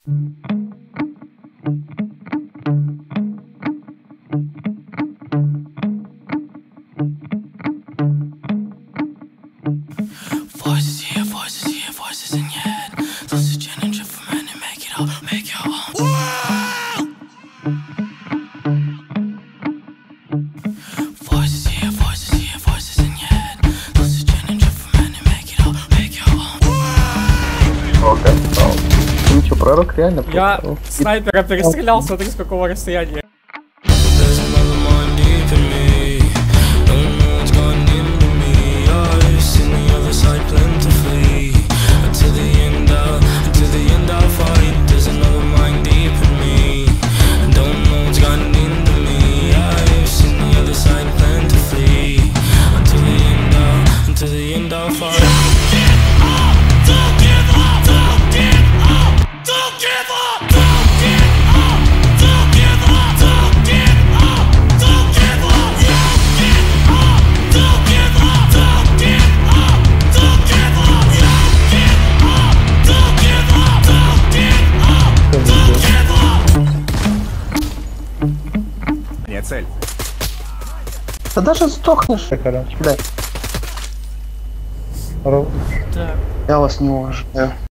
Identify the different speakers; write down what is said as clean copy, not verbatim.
Speaker 1: Voices here, voices in your head. This is Jen and Jeff for men and make it all, make your own world. Voices here, voices in your head. This is Jen and Jeff for men and make it all, make your own world.
Speaker 2: Ты ничего, пророк реально
Speaker 3: Я
Speaker 2: просто...
Speaker 3: снайпера перестрелял, смотри с какого расстояния.
Speaker 1: There's another mind deep in me. No one's gone into me. I've seen the other side plentifully. Until the end I'll fight. There's another mind deep in me. Don't know what's gone into me. I've seen the other side plentifully. Until the end I'll fight. Don't give up, don't give up, don't give up, don't give up, don't give up, don't give up, don't give up, don't give up, don't give up, don't give up, don't give up, don't give up, don't give up, don't give up.
Speaker 4: Нет, цель.
Speaker 2: Да даже сдохнешь, короче, блядь.
Speaker 3: Так.
Speaker 2: Я вас не уважаю.